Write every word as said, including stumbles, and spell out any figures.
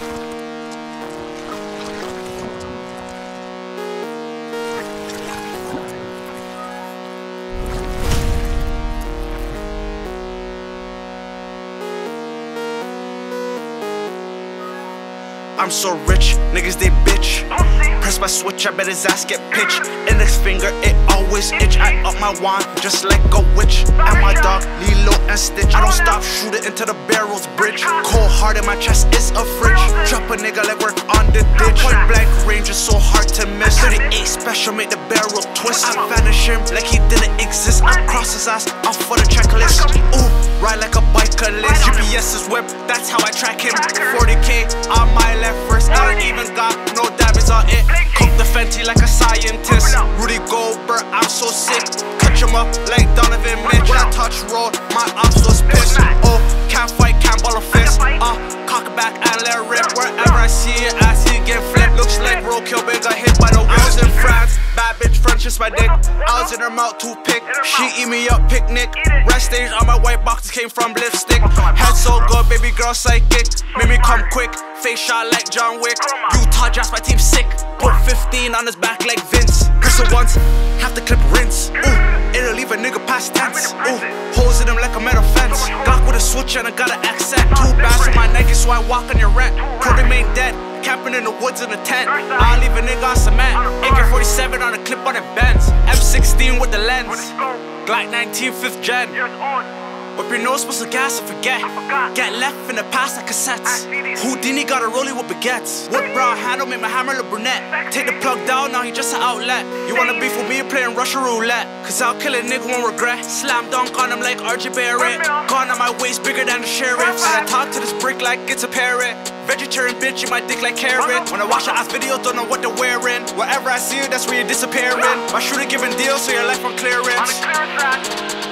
I'm so rich, niggas they bitch. Press my switch, I bet his ass get pitched. Index finger, it always itch. I up my wand, just like a witch. And my dog, Lilo and Stitch. I don't stop, shoot it into the barrel's bridge. Cold heart in my chest is a fridge. Drop a nigga like work on the ditch. Point blank range is so hard to miss. thirty-eight special, make the barrel twist. I vanish him like he didn't exist. I cross his ass off for the checklist. Ooh, ride like a biker list. G P S is whip, that's how I track him. forty K on my left wrist. I don't even got no diamonds on it. Cook the Fenty like a scientist. Rudy Goldberg, I'm so sick. Cut him up like Donovan Mitch. When I touch road, my ops was pissed. Oh, can't fight, can't ball a fist. Uh, cock it back and let it rip. Wherever I see it, I see it get flipped. Looks like roadkill, big got hit by the wheels in France. Bad bitch, French is my dick. I was in her mouth to pick. She eat me up, picnic. Rest stage on my white boxes came from lipstick. Head so good, baby girl psychic. Made me come quick. Face shot like John Wick. Utah Jazz, my team sick. Put fifteen on his back like Vince. Whistle once, have to clip rinse. Ooh, it'll leave a nigga past tense. Ooh, holes in him like a metal fence. Glock with a switch and I got an accent. Two bands on my Nike, so I walk on your rent. Cody main dead, camping in the woods in a tent. I'll leave a nigga on cement. A K forty-seven on a clip on the Benz. M sixteen with the lens. Glock nineteen fifth gen. Whip your nose, supposed to gas and forget. Get left in the past like cassettes. Houdini got a rollie with baguettes. Wood brown handle made my hammer look brunette. Take the plug down, now he just an outlet. You wanna beef with me, playing Russian roulette. Cause I'll kill a nigga, won't regret. Slam dunk on him like R J Barrett. Gone on my waist, bigger than the sheriff's. And I talk to this brick like it's a parrot. Vegetarian bitch, you my dick like carrot. When I watch your ass videos, don't know what they're wearing. Wherever I see you, that's where you're disappearing. My shooter giving deals, so your life on clearance.